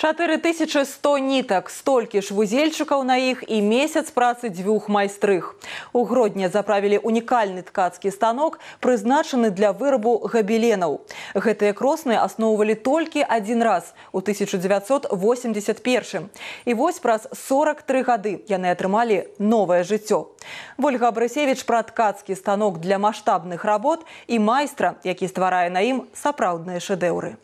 4100 нітак, столькі ж вузельчыкаў на іх і месяц працы дзвюх майстрых. У Гродні заправілі унікальны ткацкі станок, прызначаны для вырабу габеленаў. Гэтыя кросны асноўвалі толькі адзін раз у 1981. І вось праз 43 гады яны атрымалі новае жыццё. Вольга Абрысевіч пра ткацкі станок для маштабных работ і майстра, які стварае на ім сапраўдныя шэдэўры.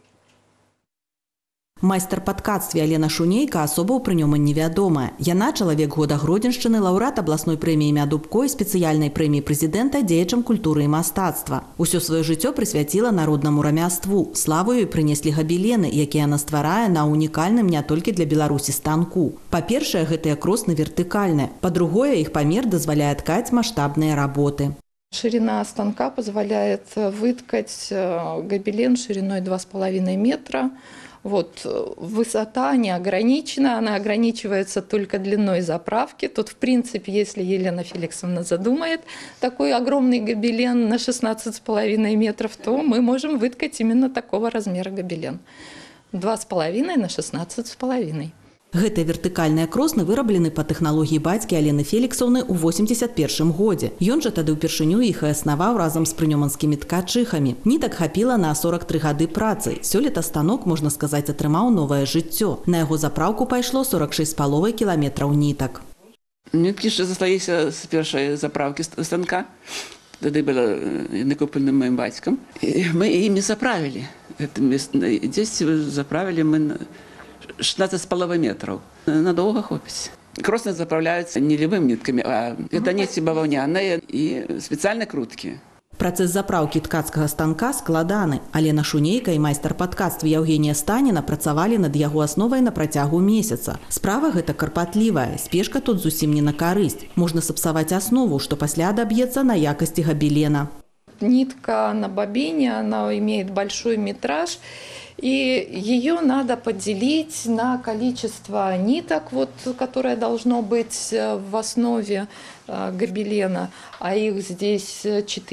Майстар па ткацтве Алена Шунейка асоба ў прынёмы невядомая. Яна чалавек года Гродзеншчыны, лаўрэат абласной прэміі імя Дубко і спецыяльнай прэміі прэзідэнта дзеячам культуры і мастацтва. Усё сваё жыццё прысвяціла народнаму рамяству. Славу ёй прынеслі габелены, якія яна стварае на унікальным не толькі для Беларусі станку. Па-першае, гэтыя кросны вертыкальныя. Па-другое, іх памер дазваляе ткаць маштабныя работы. Ширина станка позволяет выткать гобелен шириной 2,5 метра. Вот, высота не ограничена, она ограничивается только длиной заправки. Тут, в принципе, если Елена Феликсовна задумает такой огромный гобелен на 16,5 метров, то мы можем выткать именно такого размера гобелен. 2,5 на 16,5. Гэтыя вертыкальныя кросны выраблены па тэхналогіі бацькі Алены Феліксаўны ў 81 годзе. Ён жа тады ўпершыню іх і аснаваў разам з прынёманскімі ткачыхамі. Нітак хапіла на 43 гады працы. Сёлета станок, можна сказаць, атрымаў новае жыццё. На яго запраўку пайшло 46,5 кіламетраў нітак. Ніткі ж засталіся з першай запраўкі станка. Тады была накуплены маім бацькам. І мы імі заправілі. Дзесь заправілі мы 16,5 метров. Надолго хопить. Кросны заправляются не левыми нитками, а это нити бавовняные и специально круткие. Працэс запраўкі ткацкага станка складаны. Алена Шунейка і майстар па ткацтве Яўгенія Станіна працавалі над яго асновай на працягу месяца. Справа гэта карпатлівая, спешка тут зусім не на карысць. Можна сапсаваць аснову, што пасля адаб'ецца на якасці габелена. Нитка на бобине, она имеет большой метраж. И ее надо поделить на количество ниток, вот, которое должно быть в основе гобелена. А их здесь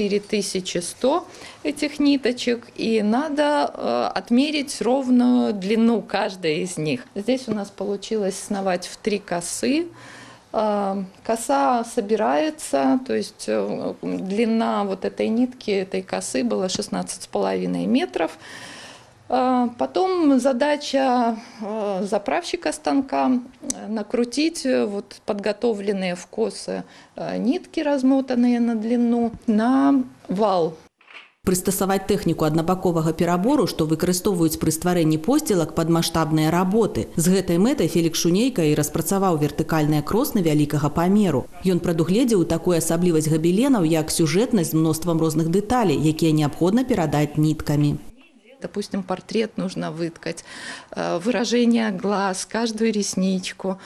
4100, этих ниточек. И надо отмерить ровную длину каждой из них. Здесь у нас получилось сновать в 3 косы. Коса собирается, то есть длина вот этой нитки, этой косы была 16,5 метров. Потом задача заправщика станка накрутить вот подготовленные в косы нитки, размотанные на длину, на вал. Прыстасаваць тэхніку аднабаковага перабору, што выкарыстоўваюць пры стварэнні посцілак пад маштабныя работы. З гэтай мэтай Фелікс Шунейка і распрацаваў вертыкальныя кросны вялікага памеру. Ён прадугледзеў такую асаблівасць габеленаў, як сюжэтнасць з мноствам розных дэталей, якія неабходна перадаць ниткамі. Допустим, портрет нужно выткать, выражение глаз, каждую ресничку,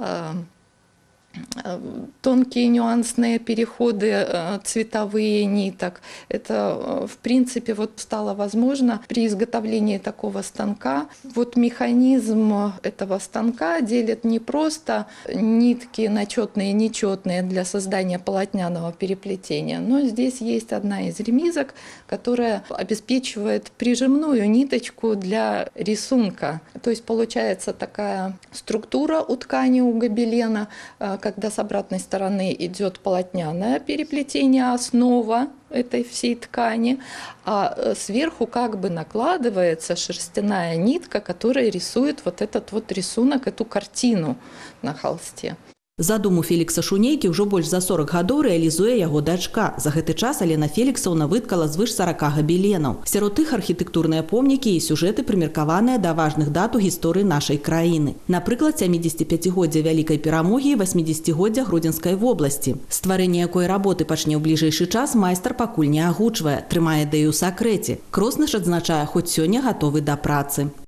тонкие нюансные переходы цветовые ниток. Это, в принципе, вот стало возможно при изготовлении такого станка. Вот механизм этого станка делит не просто нитки на четные и нечетные для создания полотняного переплетения, но здесь есть одна из ремизок, которая обеспечивает прижимную ниточку для рисунка. То есть получается такая структура у ткани, у гобелена, когда с обратной стороны идет полотняное переплетение, основа этой всей ткани, а сверху как бы накладывается шерстяная нитка, которая рисует вот этот вот рисунок, эту картину на холсте. Задуму Фелікса Шунейкі ўжо больш за 40 гадоў рэалізуе яго дачка. За гэты час Алена Феліксаўна выткала звыш 40 габеленаў. Сярод іх архітэктурныя помнікі і сюжэты прымеркаваныя да важных дат у гісторыі нашай краіны. Напрыклад, 75-годдзя вялікай перамогі і 80-годдзя Гродзенскай вобласці. Стварэнне якой работы пачне ў бліжэйшы час майстар пакуль не агучвае, трымае ідэю ў сакрэце. Кросны ж адзначае, хоць сёння гатовы да працы.